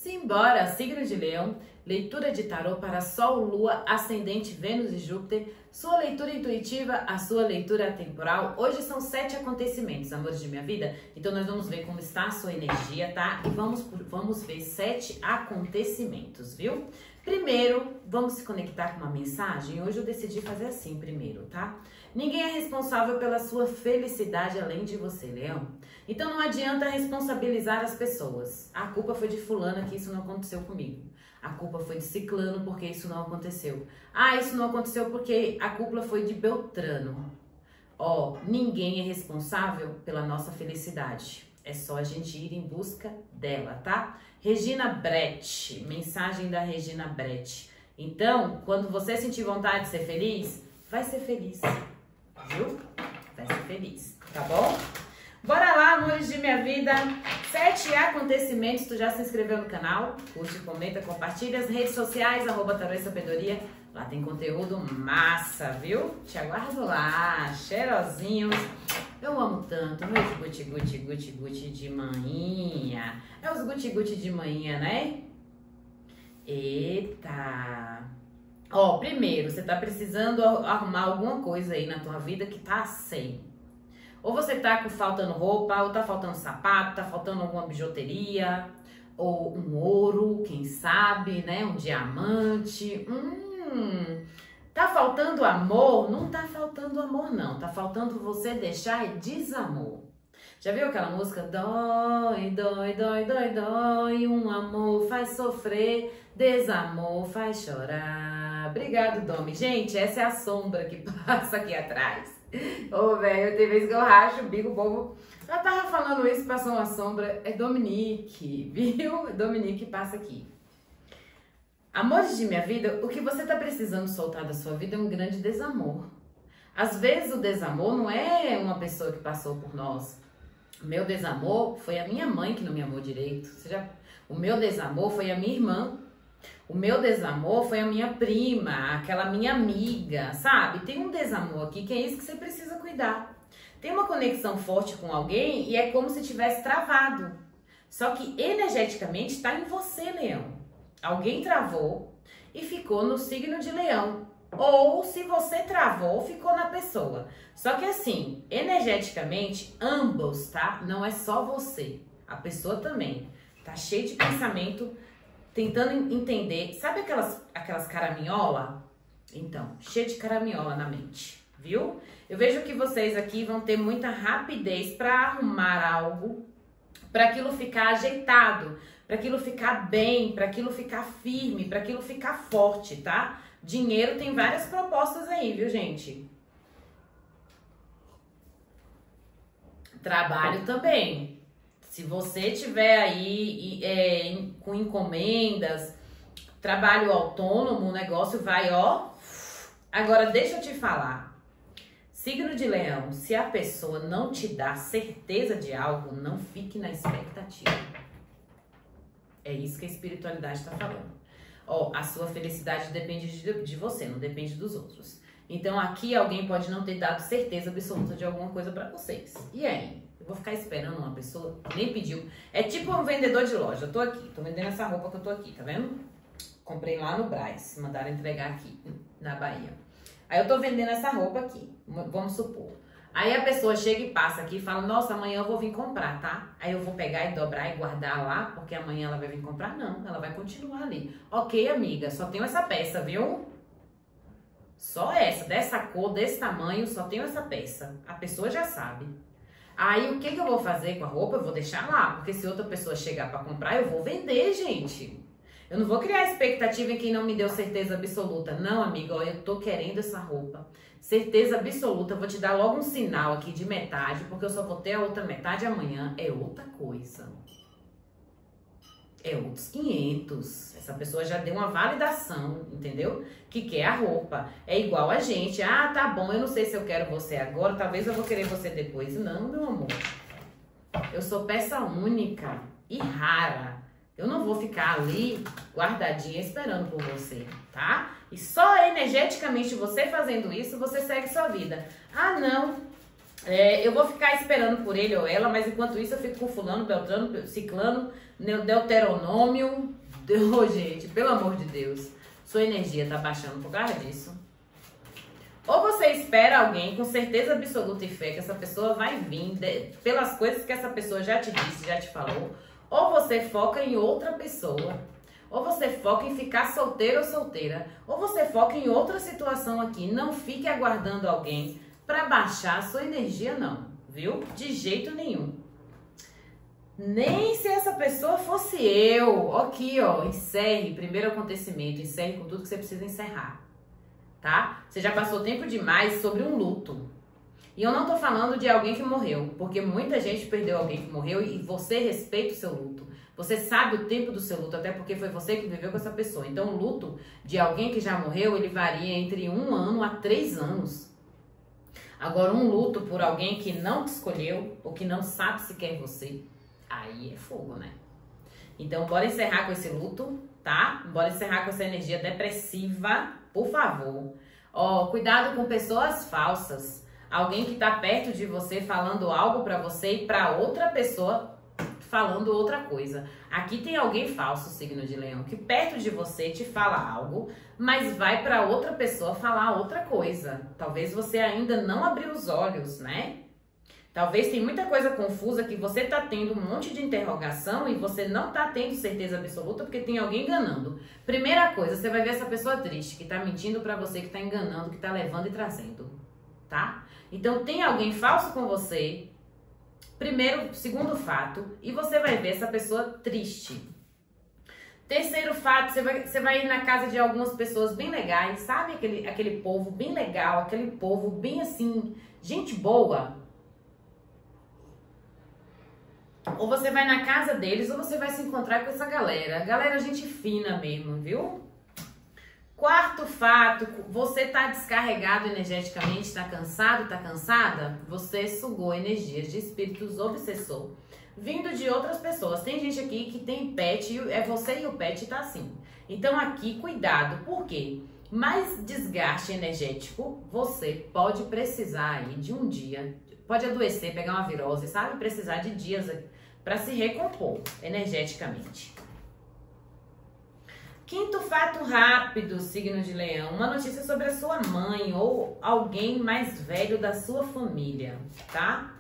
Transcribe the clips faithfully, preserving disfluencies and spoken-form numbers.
Simbora, signo de Leão, leitura de tarô para Sol, Lua, Ascendente, Vênus e Júpiter, sua leitura intuitiva, a sua leitura temporal. Hoje são sete acontecimentos, amores de minha vida, então nós vamos ver como está a sua energia, tá? E vamos, vamos ver sete acontecimentos, viu? Primeiro, vamos se conectar com uma mensagem. Hoje eu decidi fazer assim primeiro, tá? Ninguém é responsável pela sua felicidade além de você, Leão. Então não adianta responsabilizar as pessoas. A culpa foi de fulana que isso não aconteceu comigo. A culpa foi de ciclano porque isso não aconteceu. Ah, isso não aconteceu porque a culpa foi de Beltrano. Ó, ninguém é responsável pela nossa felicidade. É só a gente ir em busca dela, tá? Regina Brett, mensagem da Regina Brett. Então, quando você sentir vontade de ser feliz, vai ser feliz, viu? Vai ser feliz, tá bom? Bora lá, amores de minha vida. Sete acontecimentos. Tu já se inscreveu no canal? Curte, comenta, compartilha. As redes sociais, arroba Tarô e Sabedoria. Lá tem conteúdo massa, viu? Te aguardo lá, cheirosinhos. Eu amo tanto meus guti-guti, guti-guti de manhinha. É os guti-guti de manhinha, né? Eita! Ó, primeiro, você tá precisando arrumar alguma coisa aí na tua vida que tá sem. Ou você tá faltando roupa, ou tá faltando sapato, tá faltando alguma bijuteria, ou um ouro, quem sabe, né? Um diamante. Hum... Tá faltando amor? Não tá faltando amor, não. Tá faltando você deixar desamor. Já viu aquela música? Dói, dói, dói, dói, dói. Um amor faz sofrer, desamor faz chorar. Obrigado, Domi. Gente, essa é a sombra que passa aqui atrás. Ô, velho, tem vezes que eu racho o bico, o povo... Eu tava falando isso, passou uma sombra. É Dominique, viu? Dominique passa aqui. Amores de minha vida, o que você tá precisando soltar da sua vida é um grande desamor. Às vezes o desamor não é uma pessoa que passou por nós. O meu desamor foi a minha mãe que não me amou direito. Você já... O meu desamor foi a minha irmã. O meu desamor foi a minha prima, aquela minha amiga, sabe? Tem um desamor aqui que é isso que você precisa cuidar. Tem uma conexão forte com alguém e é como se tivesse travado. Só que energeticamente está em você, Leão. Alguém travou e ficou no signo de Leão. Ou se você travou, ficou na pessoa. Só que assim, energeticamente, ambos, tá? Não é só você. A pessoa também. Tá cheio de pensamento, tentando entender. Sabe aquelas, aquelas caraminhola? Então, cheio de caraminhola na mente, viu? Eu vejo que vocês aqui vão ter muita rapidez para arrumar algo, para aquilo ficar ajeitado, para aquilo ficar bem, para aquilo ficar firme, para aquilo ficar forte, tá? Dinheiro tem várias propostas aí, viu, gente? Trabalho também. Se você tiver aí é, com encomendas, trabalho autônomo, o negócio vai, ó. Agora, deixa eu te falar. Signo de Leão, se a pessoa não te dá certeza de algo, não fique na expectativa. É isso que a espiritualidade está falando. Ó, a sua felicidade depende de, de você, não depende dos outros. Então aqui alguém pode não ter dado certeza absoluta de alguma coisa para vocês. E aí? Eu vou ficar esperando uma pessoa que nem pediu. É tipo um vendedor de loja. Eu tô aqui, tô vendendo essa roupa que eu tô aqui, tá vendo? Comprei lá no Brás, mandaram entregar aqui na Bahia. Aí eu tô vendendo essa roupa aqui, vamos supor. Aí a pessoa chega e passa aqui e fala, nossa, amanhã eu vou vir comprar, tá? Aí eu vou pegar e dobrar e guardar lá, porque amanhã ela vai vir comprar? Não, ela vai continuar ali. Ok, amiga, só tenho essa peça, viu? Só essa, dessa cor, desse tamanho, só tenho essa peça. A pessoa já sabe. Aí o que, que eu vou fazer com a roupa? Eu vou deixar lá, porque se outra pessoa chegar pra comprar, eu vou vender, gente. Eu não vou criar expectativa em quem não me deu certeza absoluta. Não, amiga, ó, eu tô querendo essa roupa. Certeza absoluta, eu vou te dar logo um sinal aqui de metade, porque eu só vou ter a outra metade amanhã. É outra coisa. É outros quinhentos. Essa pessoa já deu uma validação, entendeu? Que quer a roupa. É igual a gente. Ah, tá bom, eu não sei se eu quero você agora, talvez eu vou querer você depois. Não, meu amor. Eu sou peça única e rara. Eu não vou ficar ali guardadinha esperando por você, tá? E só energeticamente você fazendo isso, você segue sua vida. Ah, não. É, eu vou ficar esperando por ele ou ela, mas enquanto isso eu fico com fulano, beltrano, ciclano, deuteronômio. Deus, gente, pelo amor de Deus. Sua energia tá baixando por causa disso. Ou você espera alguém com certeza absoluta e fé que essa pessoa vai vir de, pelas coisas que essa pessoa já te disse, já te falou. Ou você foca em outra pessoa. Ou você foca em ficar solteiro ou solteira. Ou você foca em outra situação aqui. Não fique aguardando alguém para baixar a sua energia, não. Viu? De jeito nenhum. Nem se essa pessoa fosse eu. Aqui, ó. Encerre. Primeiro acontecimento. Encerre com tudo que você precisa encerrar. Tá? Você já passou tempo demais sobre um luto. E eu não tô falando de alguém que morreu. Porque muita gente perdeu alguém que morreu e você respeita o seu luto. Você sabe o tempo do seu luto, até porque foi você que viveu com essa pessoa. Então, o luto de alguém que já morreu, ele varia entre um ano a três anos. Agora, um luto por alguém que não te escolheu, ou que não sabe se quer você, aí é fogo, né? Então, bora encerrar com esse luto, tá? Bora encerrar com essa energia depressiva, por favor. Ó, cuidado com pessoas falsas. Alguém que tá perto de você falando algo pra você e pra outra pessoa falando outra coisa. Aqui tem alguém falso, signo de Leão, que perto de você te fala algo, mas vai para outra pessoa falar outra coisa. Talvez você ainda não abriu os olhos, né? Talvez tem muita coisa confusa que você tá tendo um monte de interrogação e você não tá tendo certeza absoluta porque tem alguém enganando. Primeira coisa, você vai ver essa pessoa triste, que tá mentindo para você, que tá enganando, que tá levando e trazendo, tá? Então tem alguém falso com você. Primeiro, segundo fato, e você vai ver essa pessoa triste. Terceiro fato, você vai, você vai ir na casa de algumas pessoas bem legais, sabe? Aquele, aquele povo bem legal, aquele povo bem assim, gente boa. Ou você vai na casa deles, ou você vai se encontrar com essa galera. Galera, gente fina mesmo, viu? Quarto fato, você tá descarregado energeticamente, tá cansado, tá cansada? Você sugou energias de espíritos obsessor, vindo de outras pessoas. Tem gente aqui que tem pet, é você e o pet tá assim. Então aqui, cuidado, por quê? Mais desgaste energético, você pode precisar aí de um dia, pode adoecer, pegar uma virose, sabe? Precisar de dias para se recompor energeticamente. Quinto fato rápido, signo de Leão, uma notícia sobre a sua mãe ou alguém mais velho da sua família, tá?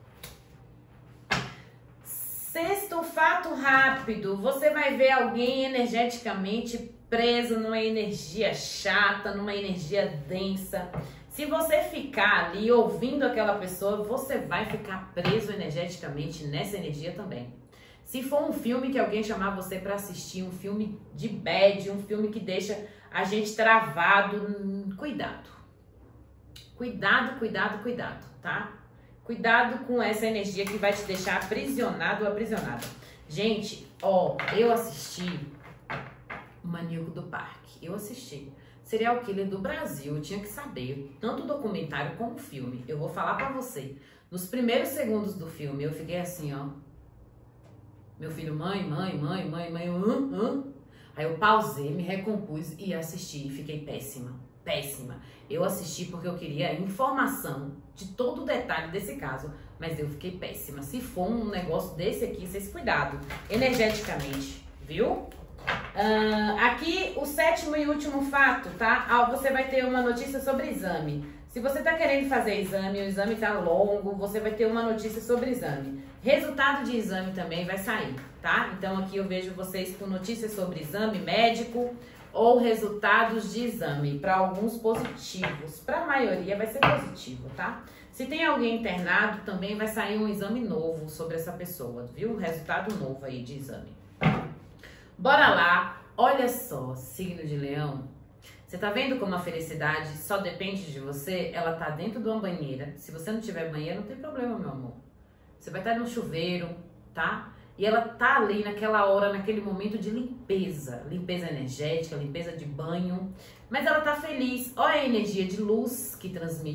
Sexto fato rápido, você vai ver alguém energeticamente preso numa energia chata, numa energia densa. Se você ficar ali ouvindo aquela pessoa, você vai ficar preso energeticamente nessa energia também. Se for um filme que alguém chamar você para assistir, um filme de bad, um filme que deixa a gente travado, cuidado. Cuidado, cuidado, cuidado, tá? Cuidado com essa energia que vai te deixar aprisionado ou aprisionada. Gente, ó, eu assisti O Maníaco do Parque. Eu assisti. Serial Killer do Brasil, eu tinha que saber. Tanto documentário como filme. Eu vou falar pra você. Nos primeiros segundos do filme, eu fiquei assim, ó. Meu filho, mãe, mãe, mãe, mãe, mãe, hum, hum. Aí eu pausei, me recompus e assisti. Fiquei péssima, péssima. Eu assisti porque eu queria informação de todo o detalhe desse caso, mas eu fiquei péssima. Se for um negócio desse aqui, vocês cuidado, energeticamente, viu? Uh, aqui, o sétimo e último fato, tá? Ah, você vai ter uma notícia sobre exame. Se você tá querendo fazer exame, o exame tá longo, você vai ter uma notícia sobre exame. Resultado de exame também vai sair, tá? Então aqui eu vejo vocês com notícias sobre exame médico ou resultados de exame. Para alguns positivos, para a maioria vai ser positivo, tá? Se tem alguém internado, também vai sair um exame novo sobre essa pessoa, viu? Resultado novo aí de exame. Bora lá, olha só, signo de Leão. Você tá vendo como a felicidade só depende de você? Ela tá dentro de uma banheira. Se você não tiver banheira, não tem problema, meu amor. Você vai estar no chuveiro, tá? E ela tá ali naquela hora, naquele momento de limpeza. Limpeza energética, limpeza de banho. Mas ela tá feliz. Olha a energia de luz que transmite.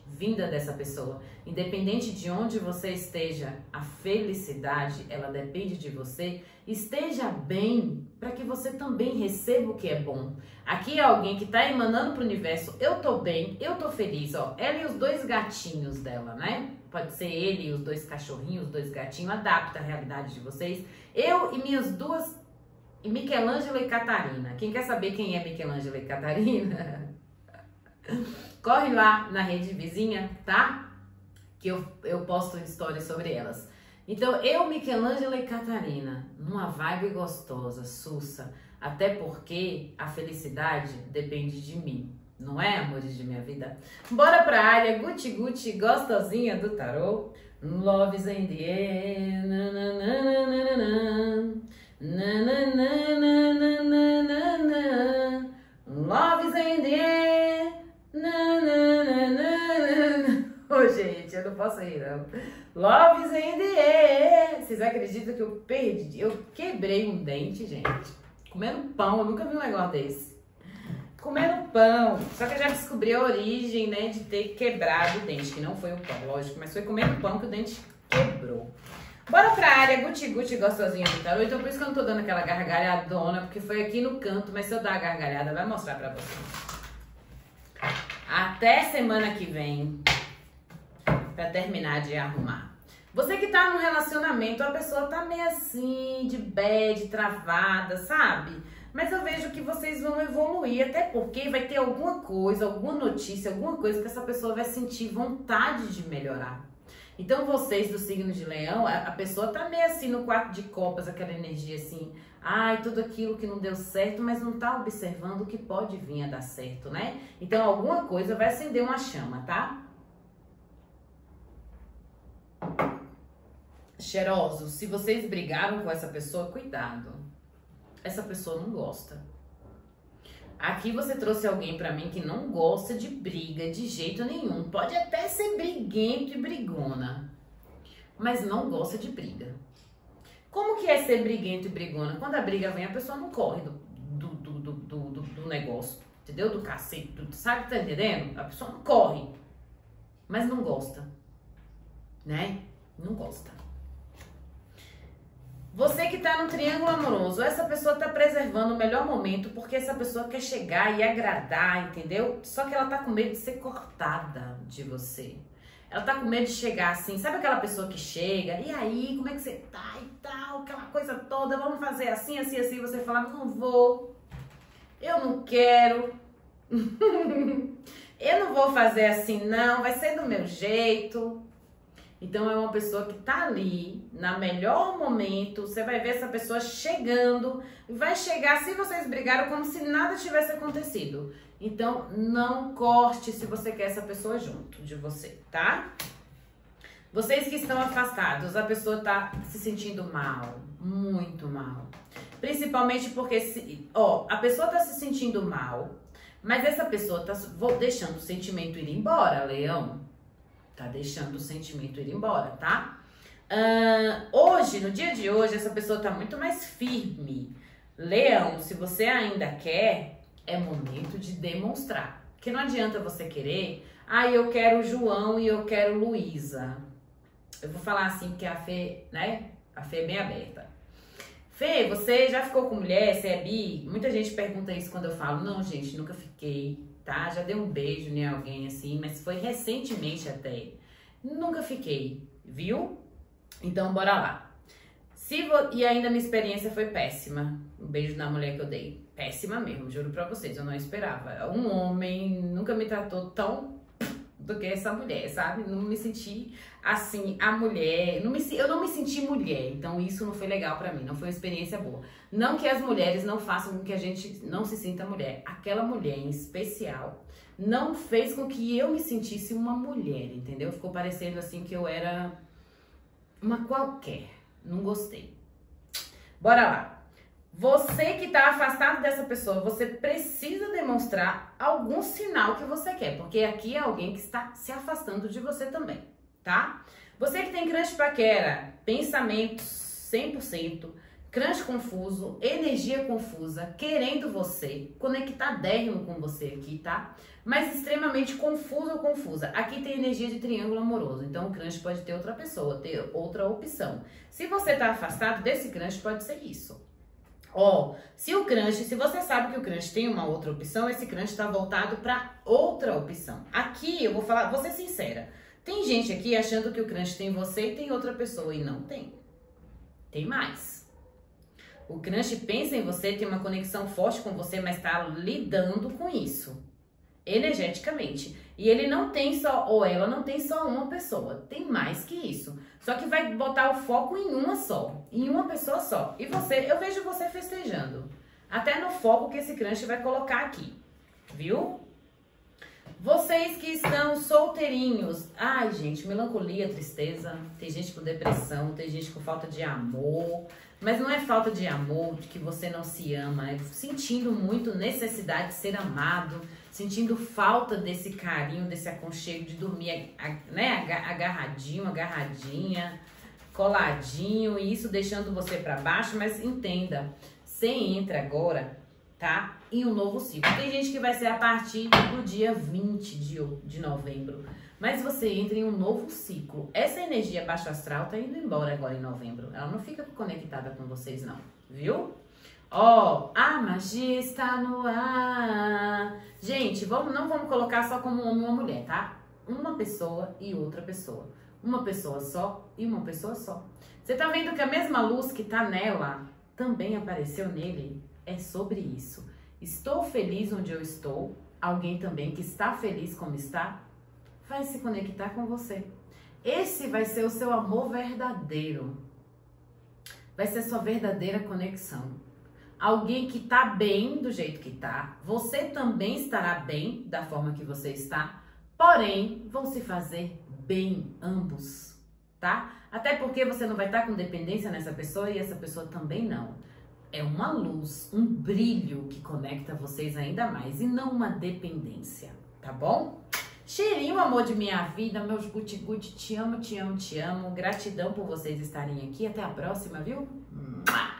vinda dessa pessoa. Independente de onde você esteja, a felicidade, ela depende de você. Esteja bem para que você também receba o que é bom. Aqui é alguém que está emanando para o universo, eu tô bem, eu tô feliz, ó. Ela e os dois gatinhos dela, né? Pode ser ele e os dois cachorrinhos, os dois gatinhos, adapta a realidade de vocês. Eu e minhas duas, Michelangelo e Catarina. Quem quer saber quem é Michelangelo e Catarina? Corre lá na rede vizinha, tá? Que eu, eu posto histórias sobre elas. Então, eu, Michelangelo e Catarina, numa vibe gostosa, sussa. Até porque a felicidade depende de mim. Não é, amores de minha vida? Bora pra área Gucci Gucci gostosinha do tarô. Love is in the air. Na, na, na, na, na, na, na, na, na, na, na. Love is in the air. Na, na, na, na, na. Ô, gente, eu não posso rir, não. Love is in the air. Vocês acreditam que eu perdi? Eu quebrei um dente, gente. Comendo pão, eu nunca vi um negócio desse. Comendo pão. Só que eu já descobri a origem, né, de ter quebrado o dente, que não foi o pão, lógico, mas foi comendo pão que o dente quebrou. Bora pra área Gucci Gucci gostosinha do tarô. Então por isso que eu não tô dando aquela gargalhadona, porque foi aqui no canto, mas se eu dar a gargalhada, vai mostrar pra vocês. Até semana que vem, pra terminar de arrumar. Você que tá num relacionamento, a pessoa tá meio assim, de bad, travada, sabe? Mas eu vejo que vocês vão evoluir, até porque vai ter alguma coisa, alguma notícia, alguma coisa que essa pessoa vai sentir vontade de melhorar. Então vocês do signo de Leão, a, a pessoa tá meio assim no quatro de copas, aquela energia assim, ai, tudo aquilo que não deu certo, mas não tá observando o que pode vir a dar certo, né? Então alguma coisa vai acender uma chama, tá? Cheirosos, se vocês brigaram com essa pessoa, cuidado. Essa pessoa não gosta. Aqui você trouxe alguém pra mim que não gosta de briga de jeito nenhum. Pode até ser briguento e brigona, mas não gosta de briga. Como que é ser briguento e brigona? Quando a briga vem, a pessoa não corre do, do, do, do, do, do negócio, entendeu? Do cacete, do, sabe, tá entendendo? A pessoa não corre, mas não gosta, né? Não gosta. Você que tá no triângulo amoroso, essa pessoa tá preservando o melhor momento porque essa pessoa quer chegar e agradar, entendeu? Só que ela tá com medo de ser cortada de você. Ela tá com medo de chegar assim, sabe aquela pessoa que chega, e aí, como é que você tá e tal, aquela coisa toda, vamos fazer assim, assim, assim, você fala, não vou, eu não quero, eu não vou fazer assim não, vai ser do meu jeito. Então é uma pessoa que tá ali, na melhor momento, você vai ver essa pessoa chegando, e vai chegar, se vocês brigaram, como se nada tivesse acontecido. Então não corte se você quer essa pessoa junto de você, tá? Vocês que estão afastados, a pessoa tá se sentindo mal, muito mal. Principalmente porque, se, ó, a pessoa tá se sentindo mal, mas essa pessoa tá deixando o sentimento ir embora, Leão. Tá deixando o sentimento ir embora, tá? Uh, hoje, no dia de hoje, essa pessoa tá muito mais firme. Leão, se você ainda quer, é momento de demonstrar. Porque não adianta você querer, ah, eu quero João e eu quero Luísa. Eu vou falar assim, porque a Fê, né? A Fê é bem aberta. Fê, você já ficou com mulher? Você é bi? Muita gente pergunta isso quando eu falo. Não, gente, nunca fiquei. Tá? Já dei um beijo em alguém assim, mas foi recentemente até. Nunca fiquei, viu? Então, bora lá. Se vo... E ainda minha experiência foi péssima. Um beijo na mulher que eu dei. Péssima mesmo, juro pra vocês, eu não esperava. Um homem nunca me tratou tão do que essa mulher, sabe? Não me senti assim, a mulher, não me, eu não me senti mulher, então isso não foi legal pra mim, não foi uma experiência boa. Não que as mulheres não façam com que a gente não se sinta mulher, aquela mulher em especial não fez com que eu me sentisse uma mulher, entendeu? Ficou parecendo assim que eu era uma qualquer, não gostei. Bora lá. Você que tá afastado dessa pessoa, você precisa demonstrar algum sinal que você quer, porque aqui é alguém que está se afastando de você também, tá? Você que tem crush paquera, pensamentos cem por cento, Crush confuso, energia confusa, querendo você, conectadérrimo com você aqui, tá? Mas extremamente confuso ou confusa. Aqui tem energia de triângulo amoroso, então o crush pode ter outra pessoa, ter outra opção. Se você tá afastado desse crush, pode ser isso. Ó, se o crush, se você sabe que o crush tem uma outra opção, esse crush tá voltado para outra opção. Aqui eu vou falar, vou ser sincera. Tem gente aqui achando que o crush tem você e tem outra pessoa, e não tem. Tem mais. O crush pensa em você, tem uma conexão forte com você, mas tá lidando com isso, energeticamente. E ele não tem só, ou ela não tem só uma pessoa, tem mais que isso. Só que vai botar o foco em uma só, em uma pessoa só. E você, eu vejo você festejando. Até no foco que esse crush vai colocar aqui, viu? Vocês que estão solteirinhos, ai gente, melancolia, tristeza, tem gente com depressão, tem gente com falta de amor, mas não é falta de amor, de que você não se ama, é sentindo muito necessidade de ser amado, sentindo falta desse carinho, desse aconchego, de dormir, né, agarradinho, agarradinha, coladinho, e isso deixando você para baixo, mas entenda, você entra agora, tá? Em um novo ciclo. Tem gente que vai ser a partir do dia vinte de novembro. Mas você entra em um novo ciclo. Essa energia baixo astral tá indo embora agora em novembro. Ela não fica conectada com vocês, não. Viu? Ó, a magia está no ar. Gente, vamos, não vamos colocar só como um homem e uma mulher, tá? Uma pessoa e outra pessoa. Uma pessoa só e uma pessoa só. Você tá vendo que a mesma luz que tá nela também apareceu nele? É sobre isso. Estou feliz onde eu estou. Alguém também que está feliz como está, vai se conectar com você. Esse vai ser o seu amor verdadeiro. Vai ser sua verdadeira conexão. Alguém que tá bem do jeito que tá. Você também estará bem da forma que você está. Porém, vão se fazer bem ambos, tá? Até porque você não vai estar com dependência nessa pessoa e essa pessoa também não. É uma luz, um brilho que conecta vocês ainda mais e não uma dependência, tá bom? Cheirinho, amor de minha vida, meus guti-guti, te amo, te amo, te amo. Gratidão por vocês estarem aqui. Até a próxima, viu?